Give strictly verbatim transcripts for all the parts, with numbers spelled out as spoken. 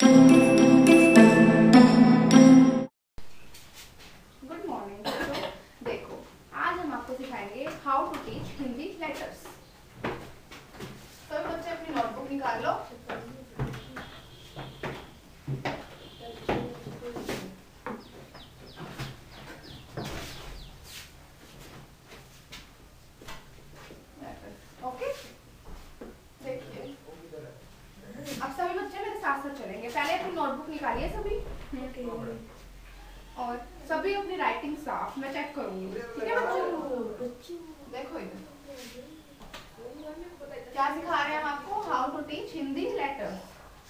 Good morning बच्चों। देखो, आज हम आपको सिखाएंगे how to teach Hindi letters. तो बच्चे अपनी नोटबुक निकाल लो। ओके, देखिए अब सभी बच्चे मेरे साथ साथ चलेंगे। पहले अपनी नोटबुक निकालिए सभी। और सभी अपनी राइटिंग साफ मैं चेक करूंगी, ठीक है बच्चों? देखो इधर क्या सिखा रहे हैं हम आपको, how to teach Hindi letters.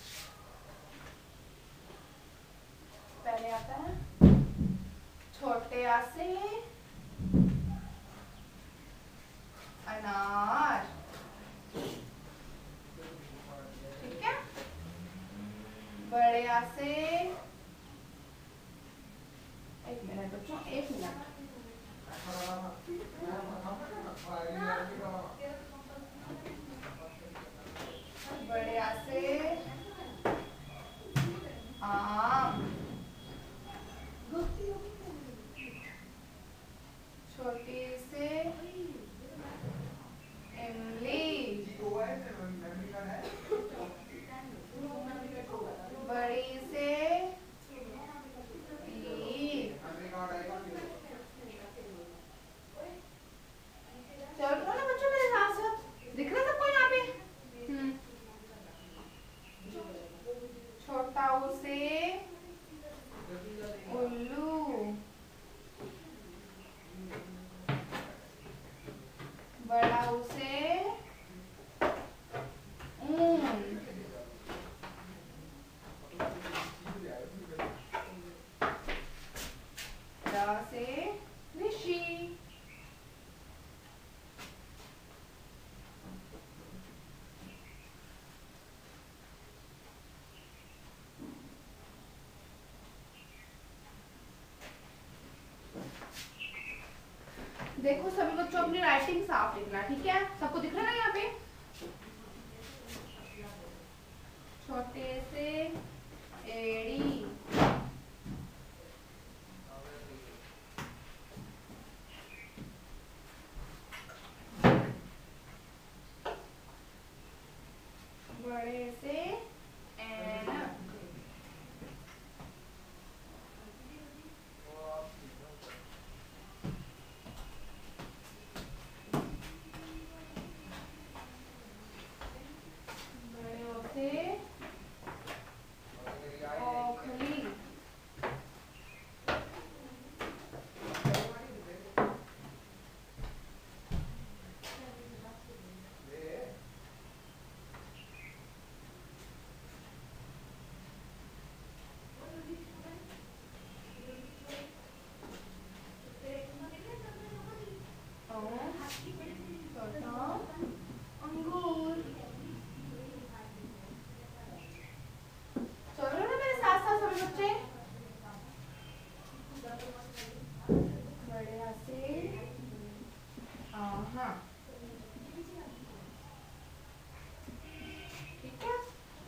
पहले आता है छोटे आ से अनार, ठीक है। बड़े आ से, एक मिनट बच्चों, एक मिनट। बड़े आ से आम, छोटी से इमली, बड़ी से ईख। चल रहा ना बच्चों मेरे साथ साथ, दिख रहा सबको यहाँ पे? हम्म छोटा ऊ से उल्लू, बड़ा ऊ से ऊन, र से ऋषि, देखो सभी बच्चों अपनी राइटिंग साफ लिखना, ठीक है? सबको दिख रहा है ना यहाँ पे? छोटे से एड़ी, बड़े से ऐनक, बड़े ओ से ओखली, अंगूर। चल रहे हो ना मेरे साथ साथ सभी बच्चे? बड़े आ से आहा, ठीक है?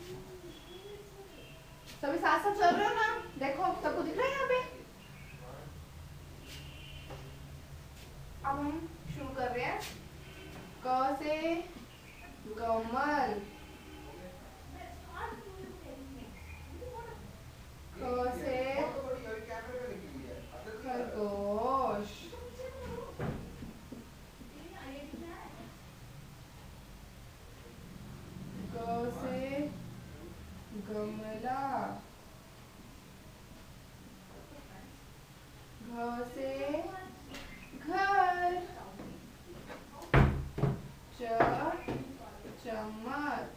सभी साथ साथ चल रहे हो ना? देखो सबको दिख रहा है यहाँ पे? अब हम शुरू कर रहे हैं। क से कमल, ख से खरगोश, ग से गमला, घ से घर, च चम्मच,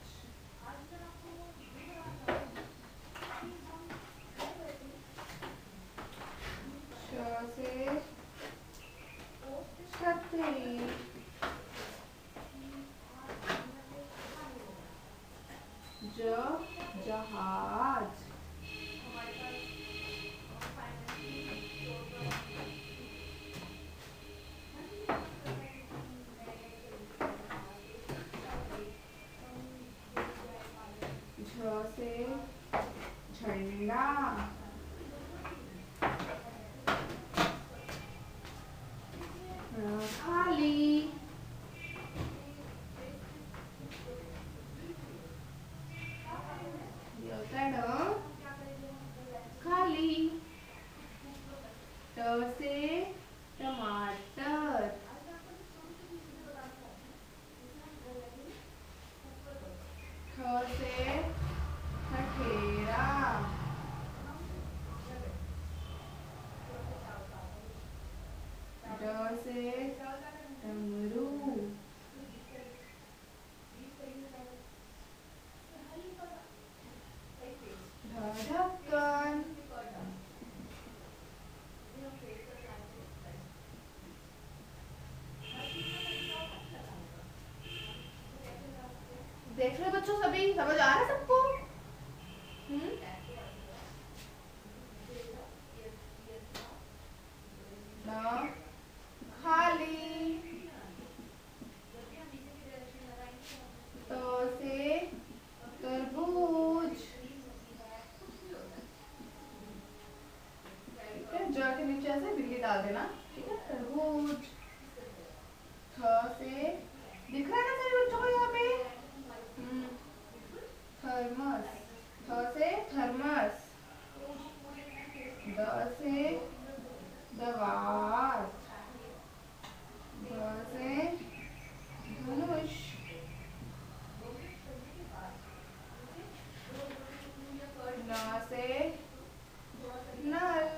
श से छतरी, ज जहाज, ठठेरा, खाली, ये होता है ड, खाली। ट से टमाटर, ठ से ठठेरा, ड से डमरू, ढ ढक्कन, देख रहे बच्चों, सभी समझ आ रहा है सबको? हम्म न, खाली, तो से तरबूज, ठीक है, ज के नीचे ऐसे बिल्ली डाल देना, ठीक है, तरबूज। थ से, दिख रहा है ना सभी बच्चों को यहाँ पे? हम्म थर्मस, थ से थर्मस। द से दवात, ध से धनुष, न से नल,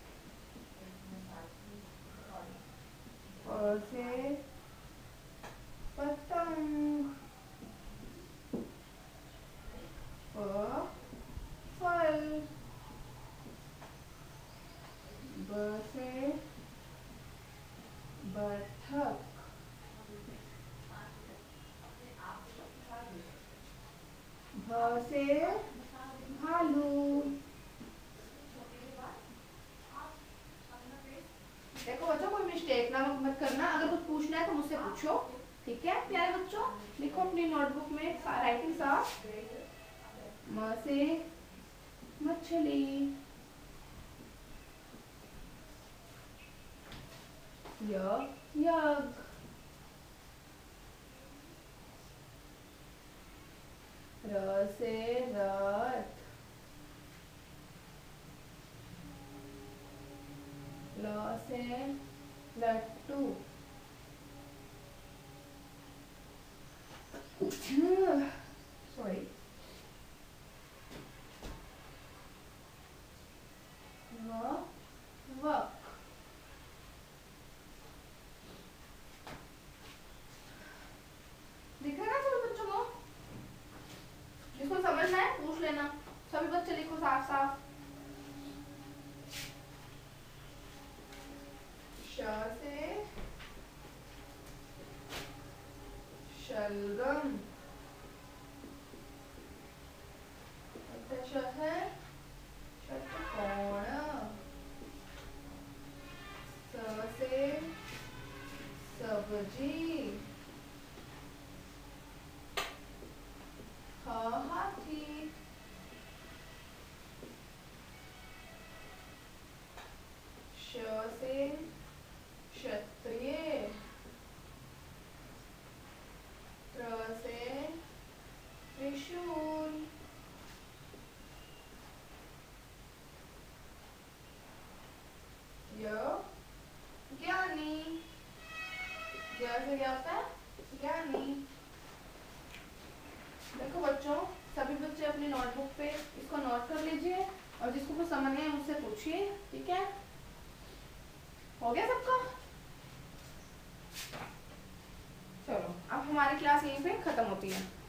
प से पतंग, फ फल, ब से बतख, भ से भालू। देखो बच्चों, कोई मिस्टेक ना मत करना, अगर कुछ पूछना है तो मुझसे पूछो, ठीक है प्यारे बच्चों? लिखो अपनी नोटबुक में राइटिंग साफ। म से मछली, य यज्ञ, र से रथ, ल से लट्टू, सॉरी, व वक, दिख रहा है ना सभी बच्चों को? जिसको समझना है पूछ लेना, सभी बच्चे लिखो साफ साफ। श से शलगम, श है षटकोण, स से सब्जी, ह हाथी, श से क्षत्रिय, त्र से त्रिशूल, य ज्ञानी, य से क्या होता है? ज्ञानी। देखो बच्चों, सभी बच्चे अपनी नोटबुक पे इसको नोट कर लीजिए और जिसको कुछ समझ नहीं है मुझसे पूछिए, ठीक है? हो गया सबका? चलो, अब हमारी क्लास यहीं पे खत्म होती है।